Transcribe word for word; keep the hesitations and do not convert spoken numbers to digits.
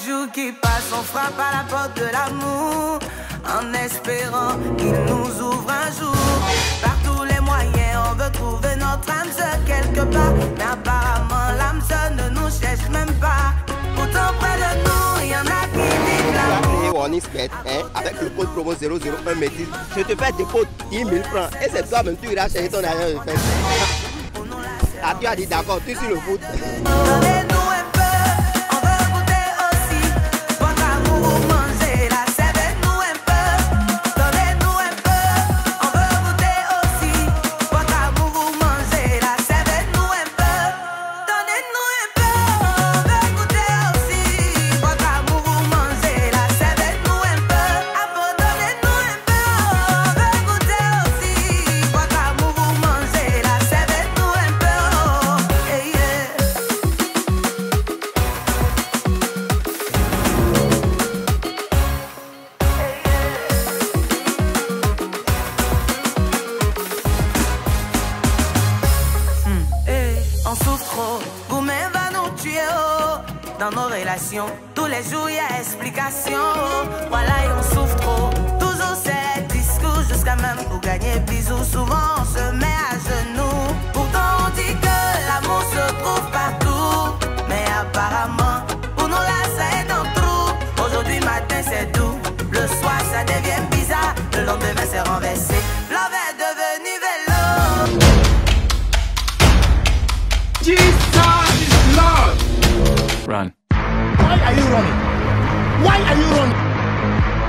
jour qui passe, on frappe à la porte de l'amour, en espérant qu'il nous ouvre un jour. Par tous les moyens, on veut trouver notre âme sœur quelque part, mais apparemment l'âme sœur ne nous cherche même pas. Pourtant près de nous, il y en a qui vivent l'amour. Hein, avec le code promo zéro zéro un métis, je te fais dépôt dix mille francs et c'est toi-même tu iras chercher ton argent de fête. Ah, tu as dit d'accord, tu suis le foot. Donnez-nous un peu, on veut goûter aussi. Votre amour, manger la sève, nous un peu. Donnez-nous un peu, on veut goûter aussi. Votre amour, manger la sève, nous un peu. Donnez-nous un peu, on veut goûter aussi. Votre amour, manger la sève, nous un peu. Donnez-nous un peu, on veut goûter aussi. Votre amour, manger la sève, nous un peu. Hey, yeah. Hey, on souffre trop, Goumen va nous tuer oh. Dans nos relations, tous les jours y a explication oh. Voilà et on souffre trop, toujours c'est discours. Jusqu'à même pour gagner bisous, souvent on se met à genoux. Pourtant on dit que l'amour se trouve partout, mais apparemment pour nous là ça est dans le trou. Aujourd'hui matin c'est doux, le soir ça devient bizarre, le lendemain c'est renversé. Love est devenu vélo. Jesus is Lord. Run. Why are you running? Why are you running?